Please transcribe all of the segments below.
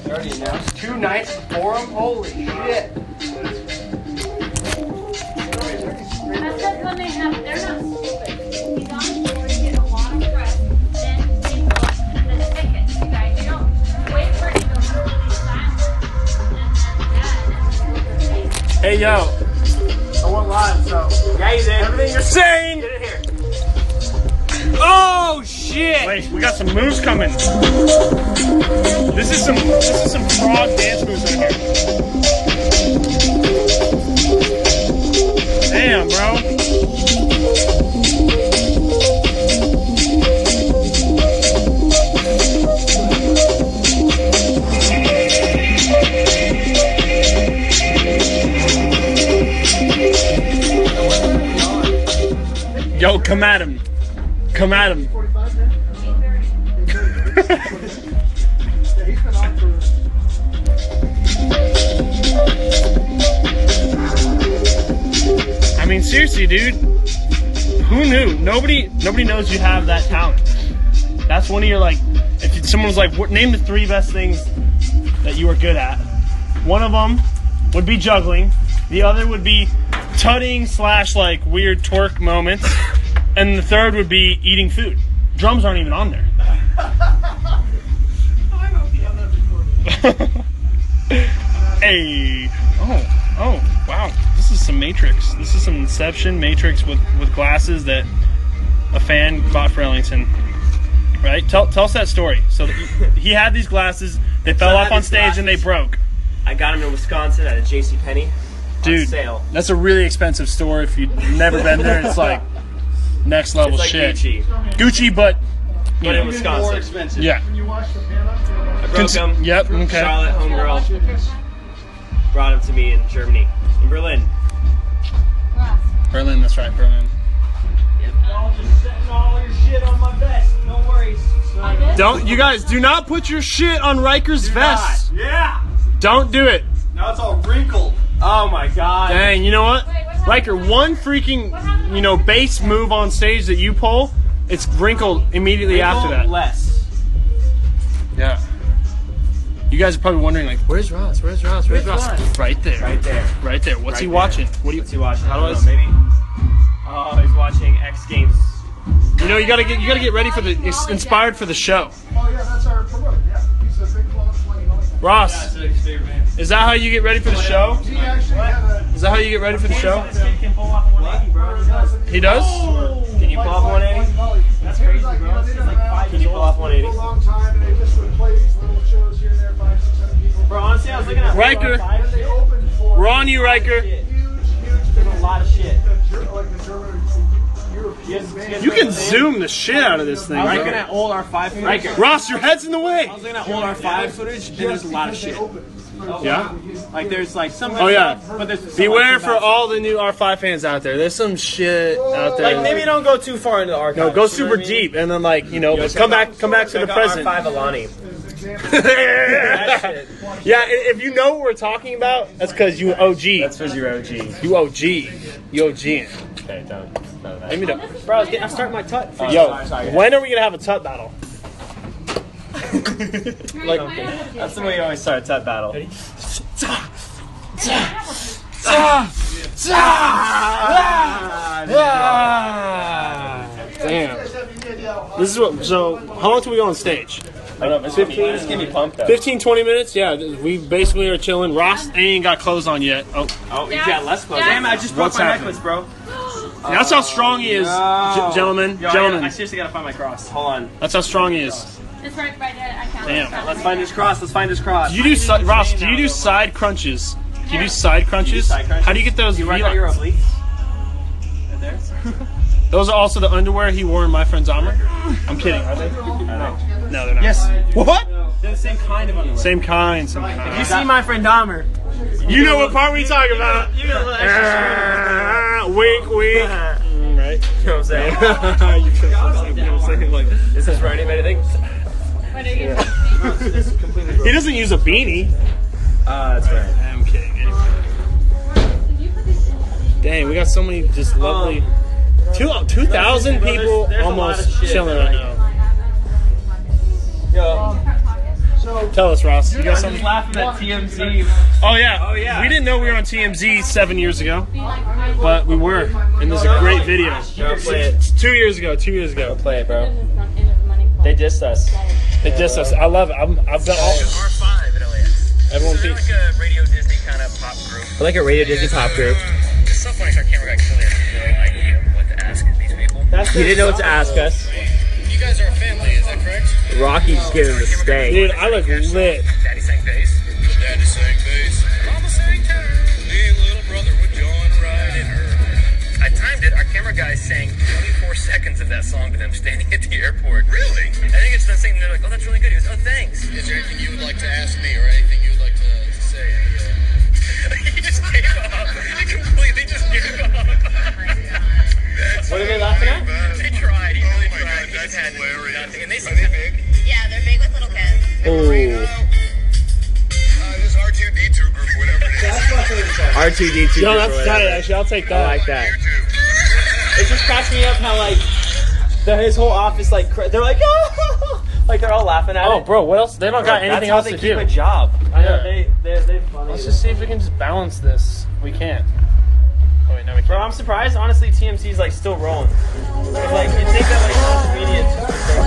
Already announced 2 nights for him. Holy shit. That's just when they have, they're not stupid. He's on the board, get a lot of press, then they put the tickets, you guys. You don't wait for it to go totally silent. And then Hey, yo. I went live, so. Yeah, you did. Everything you're saying. Get in here. Oh, shit. Wait, we got some moves coming. This is some frog dance moves right here. Damn, bro. Yo, come at him. Come at him. I mean, seriously, dude. Who knew? Nobody knows you have that talent. That's one of your, like, if someone was like, name the 3 best things that you are good at. One of them would be juggling. The other would be tutting / like weird twerk moments. And the third would be eating food. Drums aren't even on there. Hey. Oh, wow. This is some Matrix. This is some Inception Matrix with glasses that a fan bought for Ellington. Right? Tell us that story. So he had these glasses. They fell off on stage and they broke. I got them in Wisconsin at a JCPenney. Dude, sale. That's a really expensive store. If you've never been there, it's like next level It's like shit. Gucci, but you know, in Wisconsin. More expensive. Yeah. I broke them. Yep. Okay. Charlotte, homegirl, brought them to me in Germany, in Berlin. Berlin. That's right. Berlin. Y'all just setting all your shit on my vest. No worries. Don't you guys do not put your shit on Riker's vest. Yeah. Don't do it. Now it's all wrinkled. Oh my god. Dang. You know what? Wait, what happened? Riker, one freaking bass move on stage that you pull, it's wrinkled immediately after that. Less. Yeah. You guys are probably wondering, like, where's Ross? Where's Ross? Where's Ross? Ross? Right there. Right there. Right there. What's Right he there. watching? What's he watching? How I do don't I know, maybe. Oh, he's watching X Games. You know, you gotta get ready for it's inspired for the show. Oh yeah, that's our promoter. Yeah, he's a big long playing. Ross, His favorite band. is that how you get ready for the show? He actually had a. Is that how you get ready for the show? This kid can pull off a 180, bro. He does. He does? Can you pull off 180? That's crazy, bro. This kid's like 5 years old. Can you pull off For a 180? long time, and they just would play these little shows here and there, 5, 6, 7 people. Bro, honestly, I was looking at Riker. And they opened for We're on you, Riker. huge. There's a lot of shit. Like the German, European band. You can zoom the shit out of this thing. I was Riker. looking at old R5 footage. Ross, your head's in the way. I was looking at old R5 footage, and there's a lot of shit. Yeah? Like there's like some. Oh, yeah. Stuff, but there's some, Beware like, for all the new R5 fans out there. There's some shit out there. Like, maybe don't go too far into the archives. No, go you know super what I mean? deep and then come back to the present. R5 Alani. Yeah, if you know what we're talking about, that's because you OG. That's because you're OG. You OG. You OG. Okay, don't. Let me know. Bro, I'm starting my tut. Yo, when are we gonna have a tut battle? Like, That's the way you always start a tut battle. Damn. This is what. So, how long till we go on stage? I don't know, it's 15. Just give me pumped though. 15, 20 minutes? Yeah, we basically are chilling. Ross ain't got clothes on yet. Oh, Oh, you got less clothes. Damn, I just broke What's my happening? necklace, bro. that's how strong he is, gentlemen. Yo, I Gentlemen, seriously gotta find my cross. Hold on. that's how strong he is. it's right by the account. Damn. Let's find this cross. Let's find this cross. Do you do Ross? Do you do side crunches? Do you do side crunches? Side crunches? How do you get those? You work out your obliques? Right there? Those are also the underwear he wore in my friend's armor. I'm kidding, are they? No, they're not. Yes. What? They're the same kind of underwear. Same kind. Same kind. You see my friend Dahmer. You know what part we talking about? You got a little extra Wink, wink. Right? You know what I'm saying? You know what I'm saying? Like, Is this for anything? What are you It's completely broken. he doesn't use a beanie. That's right. I'm kidding. Anyway. Dang, we got so many just lovely. 2,000 people there's a lot almost of shit chilling that right I- now. Yo. Tell us, Ross. You got I'm something? just laughing at TMZ. Oh yeah. Oh, yeah. We didn't know we were on TMZ 7 years ago, but we were, and there's a great video. Go play it. 2 years ago. 2 years ago. Play it, bro. They dissed us. They dissed us. I love it. I've done all. R5 at LAX. Everyone They're peace. like a Radio Disney kind of pop group. We're like a Radio Disney pop group. It's so funny, our camera guy clearly has no idea what to ask these people. He didn't know what to ask us. You guys are a family, is that correct? Rocky's giving him the stay. Dude, I look lit. Daddy sang bass. Little daddy sang bass. Mama sang tenor. Me and little brother would join right in her. I timed it. Our camera guy sang 24 seconds of that song to them standing at the airport. Really? I think it's them singing. They're like, oh, that's really good. He goes, oh, thanks. Is there anything you would like to ask me or anything you would like to say? He just gave up. He completely just gave up. What are they laughing at? They tried. He really tried. He just had nothing. And they seem big. Yeah, they're big with little kids. Ooh. This R2D2 group, whatever it is. R2D2. Yo, that's tight. Actually, I'll take I that. like that. It just cracks me up how like his whole office like they're like oh like they're all laughing at Oh, it. bro, what else? They don't got anything else That's to how they keep do. a job. I know Yeah. they're funny. Let's just see if we can just balance this. We can't. Oh wait, no, we Bro, can't. I'm surprised. Honestly, TMC's like still rolling. 'Cause, like you think that like social media is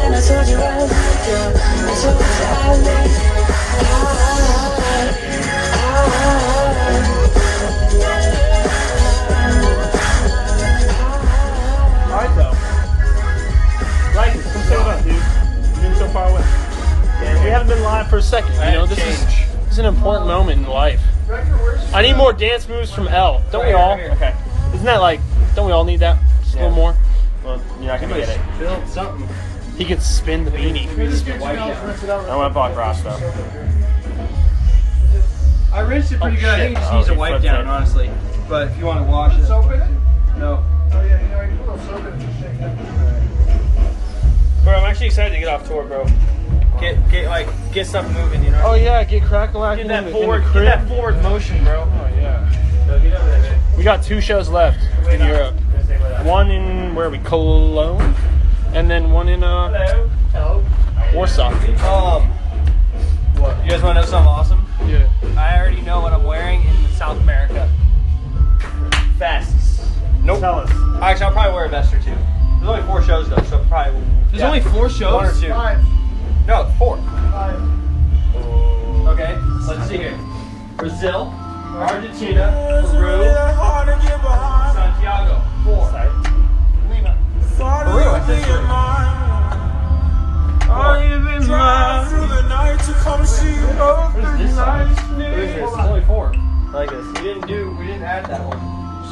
Alright though. Right, come say what up, dude. You've been so far away. yeah, We haven't been live for a second. You know, this is an important moment in life. I need more dance moves from L. Don't we all? Okay. Isn't that like? Don't we all need that? Just a little more. Well, you're not gonna get it. Build something. He could spin the beanie. I want to block Ross though. I rinsed it pretty Oh, good. I shit. think it just Oh, needs a he wipe flipped down, it. honestly. But if you want to wash it. Soap in it? No. Oh yeah, you know, you put a little soap in it and shake it. Bro, I'm actually excited to get off tour, bro. Get stuff moving, you know. Oh yeah, get crack-a-lack Get that forward motion, bro. Oh yeah. So get over there. We got 2 shows left in Europe. One in where are we? Cologne, and then one in Warsaw. What? You guys want to know something awesome? Yeah. I already know what I'm wearing in South America. Vests. Nope. Tell us. Actually, I'll probably wear a vest or two. There's only 4 shows though, so probably. There's only 4 shows? 1 or 2. 5. No, 4. 5. Okay, let's see here. Brazil, Argentina, Peru, Santiago. 4. Lima. Peru, I said Peru. What is this song? What is this? It's only 4. I like this. We didn't add that one.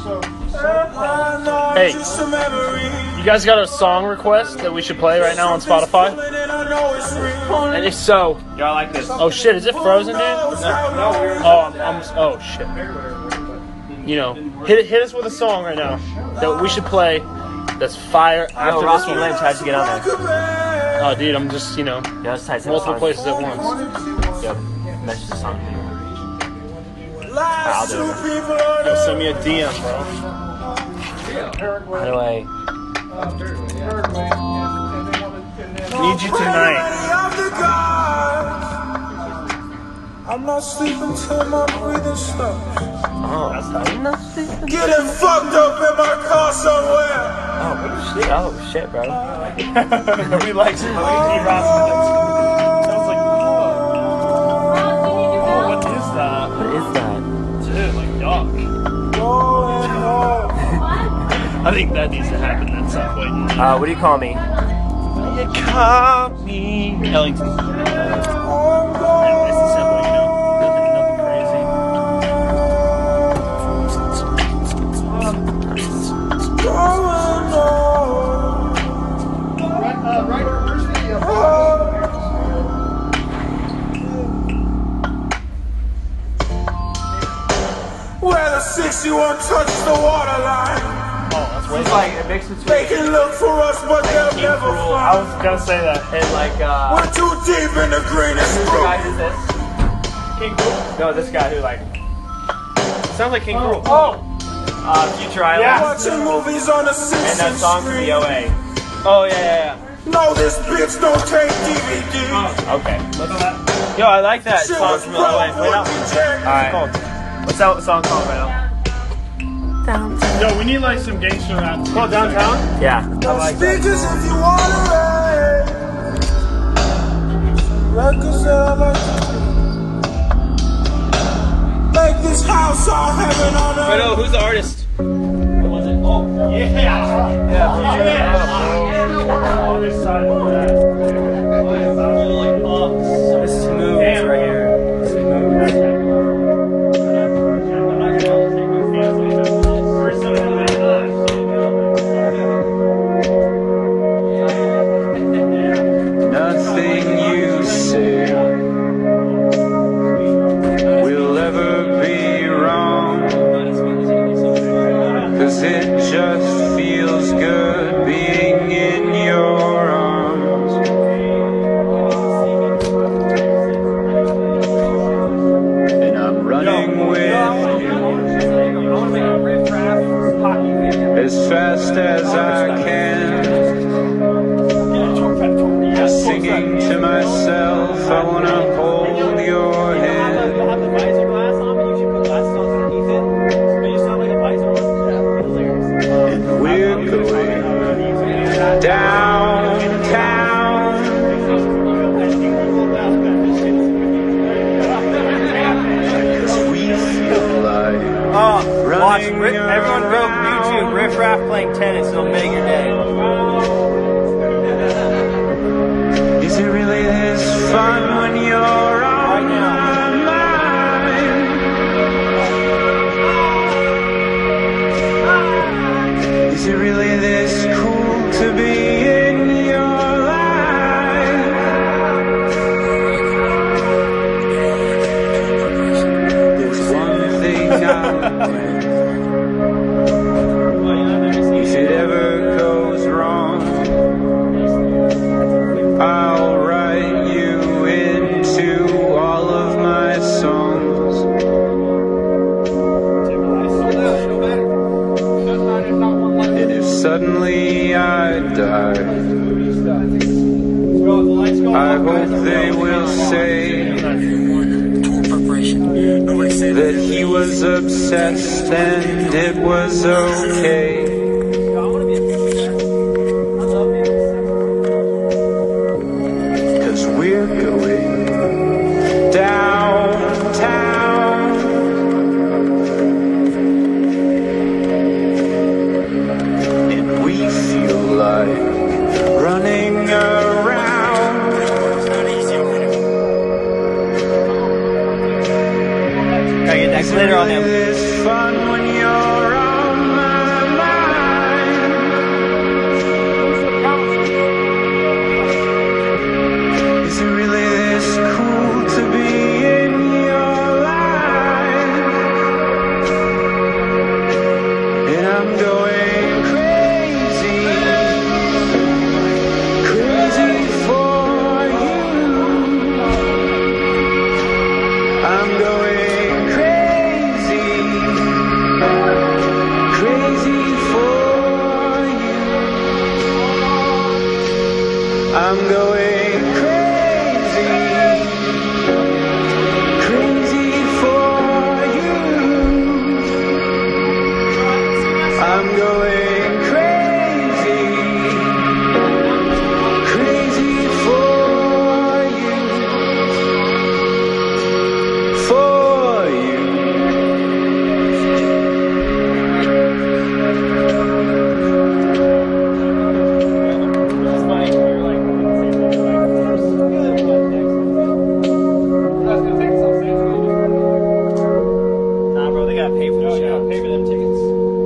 Hey, you guys got a song request that we should play right now on Spotify? And if so, Y'all like this? oh shit, is it Frozen, dude? No, we were. Oh shit. You know, hit us with a song right now that we should play. That's fire Yo, after Rocky this Lynch, one. how'd you get on there? Oh, dude, I'm just Yeah, let's type multiple places at once. Yep. Message the song. I'll do it. Yo, send me a DM, bro. How do I? Need you tonight. I'm not sleeping till my breathing stops. Oh, that's how. Getting fucked up in my car somewhere. Oh shit, bro. Nobody likes it, but we need Ross. I was like, oh, what is that? What is that? Dude, like dog. I think that needs to happen at some point. What do you call me? You caught me. Ellington. It's simple, you know. Nothing crazy. Right, where's the Where the 61 touched the waterline. It's like a mix between. They can look for us, but they'll never I find. was gonna say that. And like We're too deep in the greenest who's the room. guy who's this? King Cruel. No, this guy who like. Sounds like King Cruel. Oh! Future Island. Yeah. Watching movies on the And that 60 song from screen. the OA. Oh yeah. No, this bitch don't take DVD. Okay. Listen to that. Yo, I like that song from LA. Play it out. Alright. What's that song called right now? Yo, we need like some gangster rap. It's called Downtown? Yeah. I like that. Speakers if you wanna ride. Records that I like to make this house all heaven on earth. Wait, no, who's the artist? What was it? Oh, yeah. On this side of that. This is Moves right here. This is Moves. Nothing you say will ever be wrong, 'cause it just feels good being in your arms. And I'm running with you as fast as I can, singing to myself, I wanna hold your hand. You'll have the visor glass on, but you should put glasses on underneath it. But you sound like a visor on. And we're going downtown. Cause we feel like Watch, running everyone go YouTube, Riff Raff playing tennis, it'll make your day. Is it really this fun when you're on my mind? Is it really this cool to be in your life? There's one thing I'm if it ever goes wrong, I'll write you into all of my songs. And if suddenly I die, I hope they will say that he was obsessed and it was okay. We're going downtown. And we feel like running around. Gotta get that glitter on him. It's fun when you're on my mind. Is it really this cool to be in your life? And I'm going crazy, crazy for you. I'm going crazy, crazy for you. I'm going crazy, crazy for you. I'm going crazy, crazy for you, for you. Nah, bro, they gotta pay for the show. Pay for them tickets.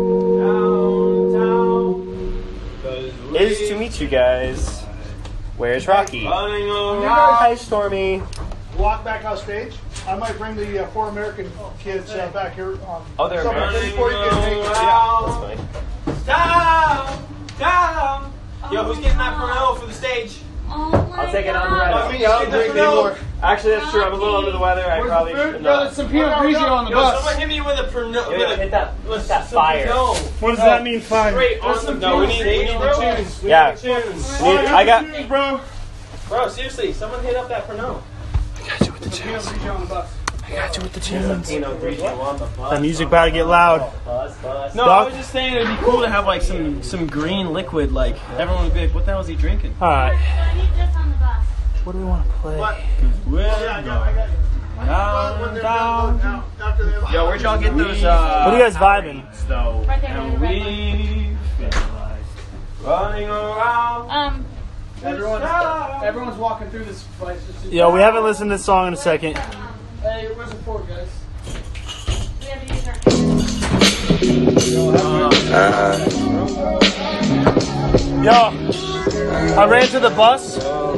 Downtown. Is to meet you guys. Where's Rocky? Running around. Hi, Stormy. Walk back off stage. I might bring the 4 American kids back here. Oh, they're somewhere American? before you get naked. That's funny. Down. Yo, who's getting that Pernod for the stage? Oh my I'll take it on the God. right. Me, I don't drink anymore. Actually, that's true. I'm a little under the weather. I probably should not. some Pinot Grigio on the Yo, someone hit me with a Pernod. Yo, hit that fire. No. What does that mean, fire? Straight on the. No, we need the tunes. We Yeah. need the tunes. I got. bro. Bro, seriously, someone hit up that Pernod. with the tunes. I'll reach you on the bus. I got you with the tunes. That That music about to get loud. No, I was just saying it'd be cool to have like some green liquid. Like everyone would be like, "What the hell is he drinking?" All right. I need this on the bus. What do we want to play? Yo, where'd y'all get those? What are you guys vibing? Right there, And right we feel like running around. Everyone's walking through this place. Yo, we haven't listened to this song in a second. Hey, where's the fort, guys? We have to use our Yo, I ran to the bus.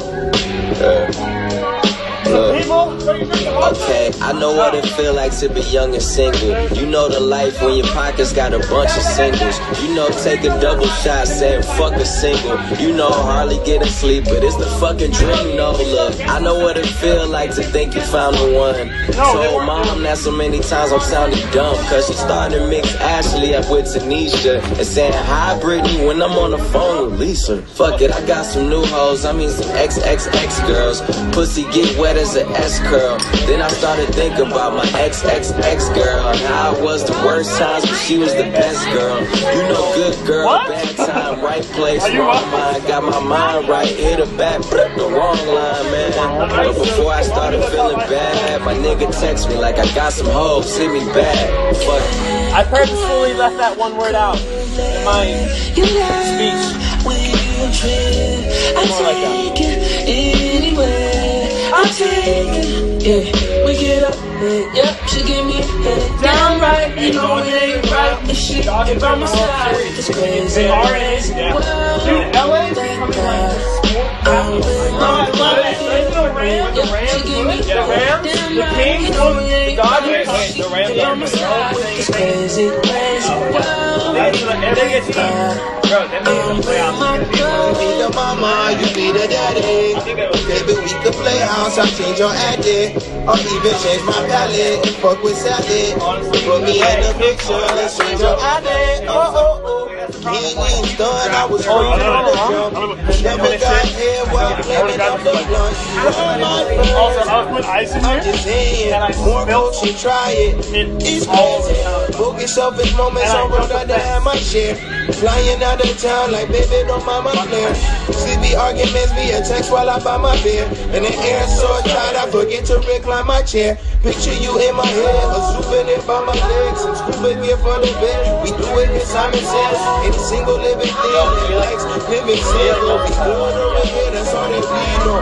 Okay, I know what it feel like to be young and single. You know the life when your pockets got a bunch of singles. You know taking double shots saying fuck a single. You know hardly getting sleep, but it's the fucking dream. No, look, I know what it feel like to think you found the one. Told mom that so many times I'm sounding dumb, cause she started to mix Ashley up with Tanisha and saying hi Brittany when I'm on the phone with Lisa. Fuck it, I got some new hoes, I mean some XXX girls. Pussy get wet as an S curl. Then I started thinking about my XXX girl and how it was the worst times, but she was the best girl. You know, good girl, bad time, right place, wrong mind. Got my mind right, hit her back, the wrong line, man. But before I started feeling bad, my nigga text me like I got some hoes, hit me back. Fuck. I purposefully left that one word out in my speech. More like that. I take it, yeah, we get up, yeah, she give me down right, you know it ain't right, and she talking about my side, it's crazy, Dude, LA is becoming like The Kings, the Dodgers, the Rams are it's crazy, Bro, that made them play out. You be the mama, you be the daddy. Baby, we could play house, I'll change your addict. Or even change my palette and fuck with salad. Put me in the picture, let's change your addict. Oh, oh, oh. He ain't even done, I was wrong. Never got here while blaming on the blunt. Also, I was putting ice in I'm here. just saying, more motion, try it. It's crazy. Boogie selfish moments on road, I have my share. Flying out of town like baby, don't mind my flare. Sleepy arguments, me a text while I buy my beer. And the air so tight, I forget to recline my chair. Picture you in my head, a souvenir by my legs. Some scuba gear for the bed. We do it in Simon Says. Any single living thing that likes living single. We do it over here, that's all that we know.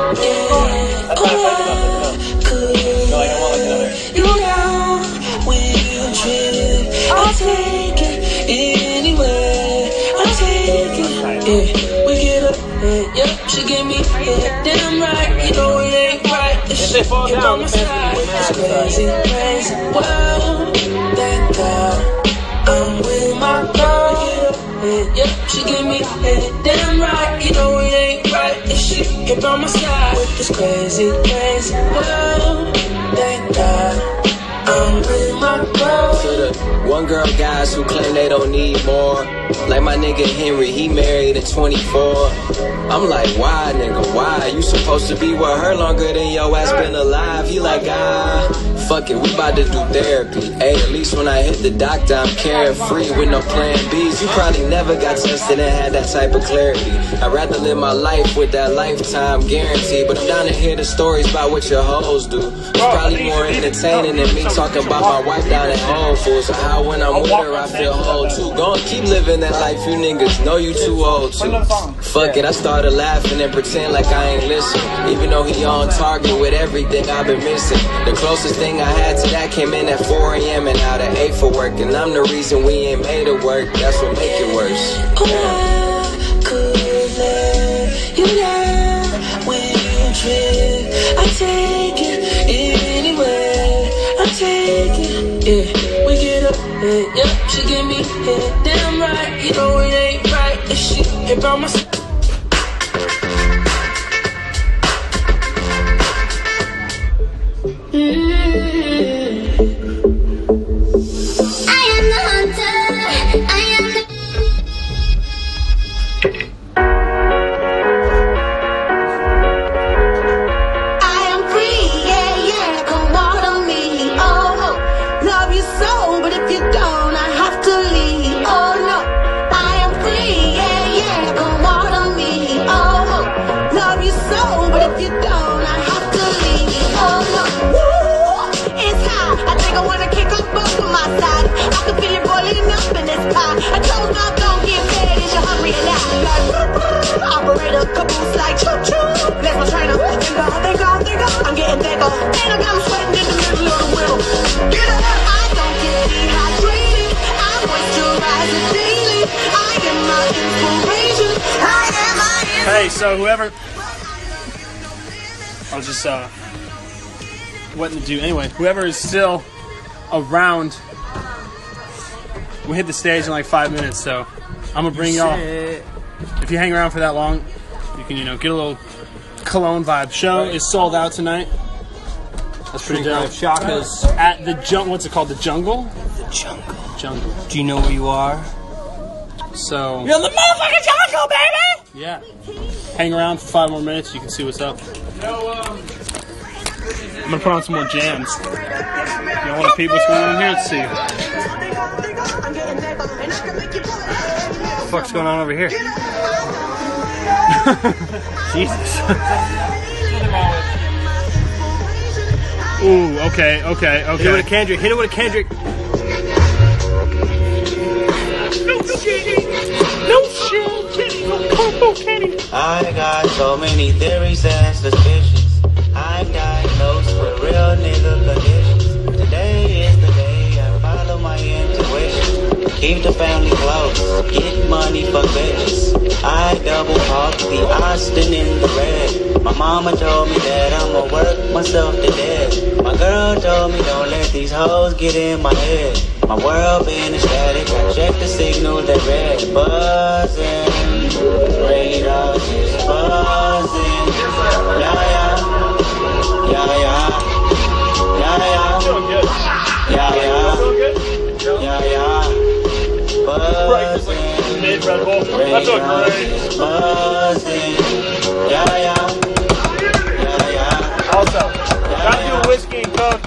You know, we'll trip, I'll take it anywhere, I'll take it, yeah, we get up, yep, she give me, damn right, you know it ain't right, if she get on my side, it's crazy, crazy, well, thank God, I'm with my girl, yep, she give me, damn right, you know it ain't right, if she get on my side, it's crazy, crazy, well, thank God, I'm with my girl. To the one girl guys who claim they don't need more. Like my nigga Henry, he married at 24. I'm like, why, nigga, why? You supposed to be with her longer than your ass been alive. He like, fuck it, we about to do therapy. Hey, at least when I hit the doctor, I'm carefree with no plan B's. You probably never got tested and had that type of clarity. I'd rather live my life with that lifetime guarantee. But I'm down to hear the stories about what your hoes do. It's probably more entertaining than me talking about my wife down at Whole Foods. Or how when I'm with her, I feel whole too. Go and keep living that life you niggas know you too old to. Fuck it, I started laughing and pretend like I ain't listen. Even though he on target with everything I've been missing. The closest thing I had to that came in at 4 a.m. and out at 8 for work. And I'm the reason we ain't made it work. That's what make it worse. Oh, I could let you down when you trip. I take it anywhere. I take it, yeah. We get up, yep. She give me, damn right. You know it ain't right if she hit by my side. I am free, yeah, sweating in the middle of the winter. Get up, I don't get dehydrated. I moisturize it daily. I am my inspiration. I am my inspiration. Hey, so whoever, I was just what to do anyway. Whoever is still around, we hit the stage in like 5 minutes, so I'm gonna bring y'all. If you hang around for that long, you can get a little Cologne vibe. Show is sold out tonight. That's pretty dope. Shaka's. At the what's it called? The Jungle. The jungle. Jungle. Do you know where you are? So. You're in the motherfucking jungle, baby! Yeah. Hang around for 5 more minutes. You can see what's up. I'm gonna put on some more jams. Y'all want to peep what's going on here? Let's see. What the fuck's going on over here? Jesus. Ooh, okay. Hit it with a Kendrick. Hit it with a Kendrick. No shit. I got so many theories and suspicions. I'm diagnosed with real nigga conditions. Today is the day I follow my intuition. Keep the family close, get money for bitches. I double park the Austin in the red. My mama told me that I'ma work myself to death. My girl told me don't let these hoes get in my head. My world been static, I check the signal, they red buzzing. Radar is buzzing. Red Bull. That's so great. Also, gotta do whiskey and coke,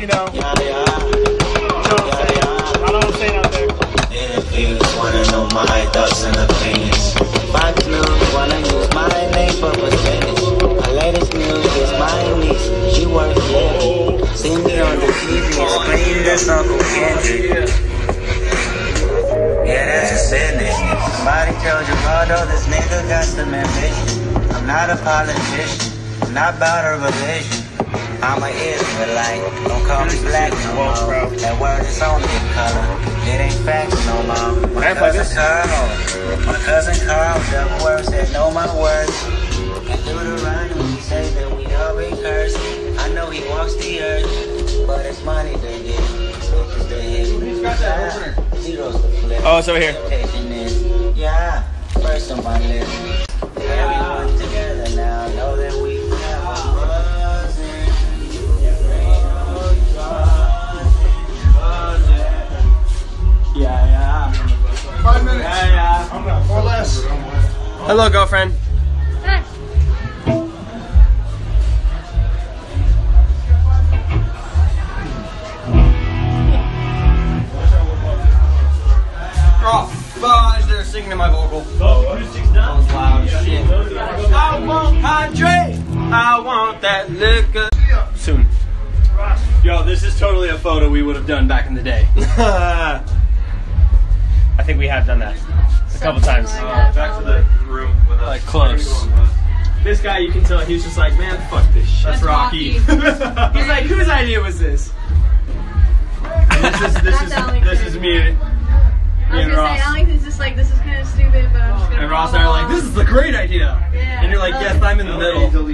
I don't say out there. Interviews wanna know my thoughts and opinions. Fox News wanna use my name for percentage. My latest news is my niece, she works heavy. See me on the TV screen, that's Uncle Kendrick. Yeah, that's a sadness. Somebody told you, although this nigga got some ambition. I'm not a politician, I'm not about a religion. I'm an Israelite, don't call me black no more. That word is only a color, it ain't facts no more. My cousin Carl, double word said, know my words. And through the rhyme, he said that we all be cursed. I know he walks the earth, but it's money to get. Switches the hit. Who's got that opener? Zeros to flip. Oh, it's over here. Yeah, first on my list. Everyone together now, know that we have a buzzing. Yeah. 5 minutes. Yeah. Or less. Hello, girlfriend. Hey. Oh, fudge, they're singing in my vocal. Oh, acoustic's done. That was loud as shit. I want hydrate. I want that liquor. Soon. Yo, this is totally a photo we would have done back in the day. I think we have done that a couple times. Back to the room with us. Like close. This guy, you can tell, he was just like, man, fuck this shit. That's Rocky. He's like, whose idea was this? And this is me and Ross. Alex is just like, this is kind of stupid, but I'm just gonna. And Ross and I are like, this is a great idea. Yeah. And you're like, yes, I'm in the middle.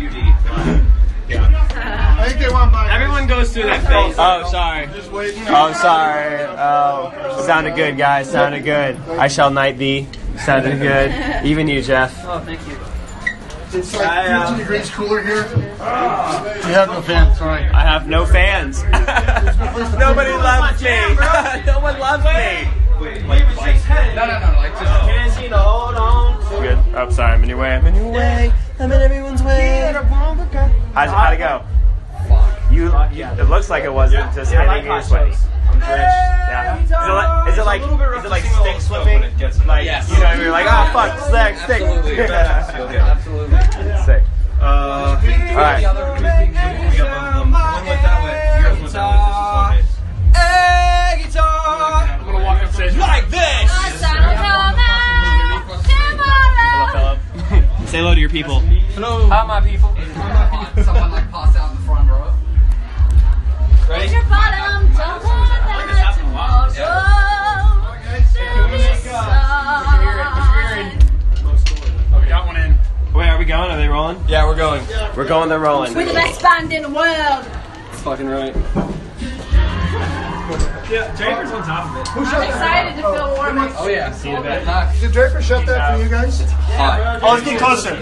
I think they want to buy. Everyone goes through that phase. Oh, sorry. Just waiting. Oh, sorry. Oh, sounded good, guys. Sounded good. I shall knight thee. Sounded good. Even you, Jeff. Oh, thank you. It's like 15 degrees cooler here. You have no fans, sorry. I have no fans. Nobody loves me. No one loves me. No. Like just can't see to hold on. Good. Oh, sorry. I'm in your way. I'm in your way. I'm in everyone's way. How'd it go? It looks like it wasn't just heading your way. Yeah. Is it like stick swimming? Like, yes. You know, you're like, oh fuck, stick. Absolutely. Sick. Alright. Guitar. I'm gonna walk upstairs Like this. Say hello to your people. Hello. Hi, my people. Someone like pass out in the front row. At your bottom, don't want that tomorrow. Oh, we got one in. Wait, are we going? Are they rolling? Yeah, we're going. We're going, they're rolling. We're the best band in the world. That's fucking right. Yeah, Draper's on top of it. Who I'm shut excited to feel warm. Oh yeah. See you back. Did Draper shut that for you guys? Hot. Oh, let's get closer.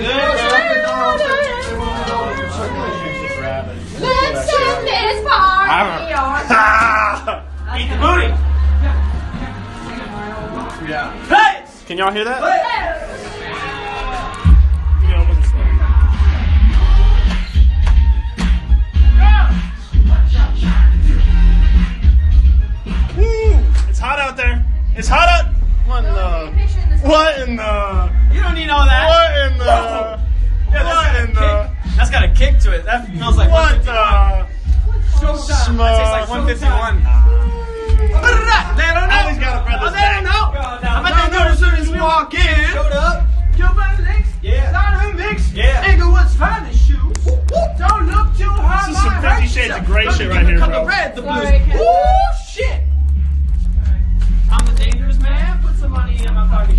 Let's end this party on. Eat the booty. Yeah. Hey! Can y'all hear that? You gotta open this door. Woo! It's hot out there. It's hot out. What in the? What in the? You don't need all that. What in the? Yeah, that's got a kick to it. That smells like What the? That tastes like 151. They don't know. Allie's got a brother's They don't know. I bet they know as soon as we walk in. Showed up. Cuban links, Yeah. Diamond mix, Yeah. Inglewood's finest shoes. Don't look too hard. This is some 50 Shades of Grey shit right here, bro. Red, the blues. Sorry, Ken. Ooh, shit. I'm the dangerous man. Put some money in my pocket.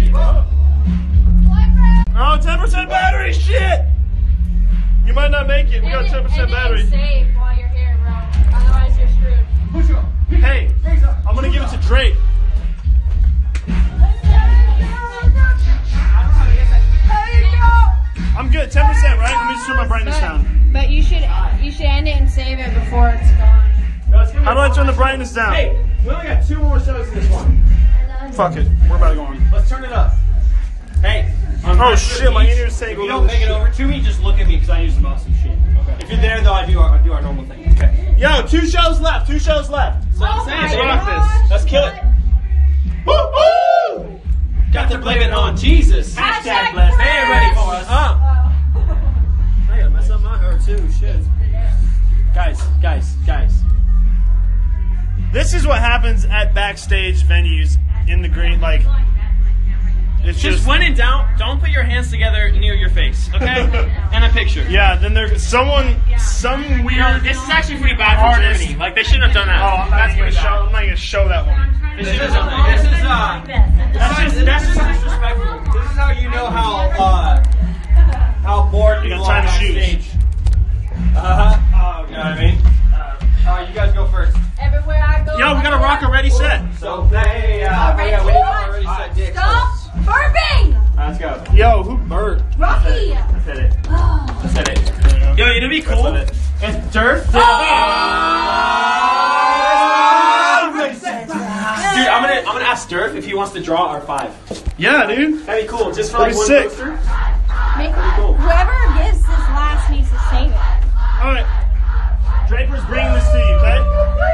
Oh, 10% battery. Shit. You might not make it. We got 10% battery. Save while you're here, bro. Otherwise, you're screwed. Hey, I'm gonna give it to Drake. I'm good. 10%, right? Let me just turn my brightness down. But you should end it and save it before it's gone. How do I turn the brightness down? Hey, we only got 2 more shows in this one. Fuck it. We're about to go on. Let's turn it up. Hey. Oh shit, my ears say If go you don't make it over to me, just look at me because I use the mouse and shit. Okay. If you're there, though, I do our normal thing. Okay. Yo, 2 shows left. 2 shows left. So Oh Let's my rock God. this. Let's kill it. Woo woo! Got to blame it on Jesus. Hashtag blessed. They ain't ready for us. Oh. I gotta mess up my hair too. Shit. Guys. This is what happens at backstage venues in the green. Like, it's Just when in doubt, don't put your hands together near your face, okay? And a picture. Yeah, then there's some weird. This is actually pretty bad for Artist. Germany. Like they shouldn't have done that. Oh, I'm not gonna show that one. They should have done that. That's just disrespectful. This is how you know how bored You people gotta are tie the shoes. backstage. You know what I mean? You guys go first. Everywhere I go. Yo, we got a rock already set. So they, already said dick. Stop burping! Let's go. Yo, who burped? Rocky! Let's hit it. Let's hit it. Yo, it'd be cool. It's Durf. Dude, I'm gonna ask Durf if he wants to draw our 5. Yeah, dude. That'd be cool. Just for That'd like be one sick. poster. Whoever gives this last needs to save it. All right. Draper's bringing this to you, okay?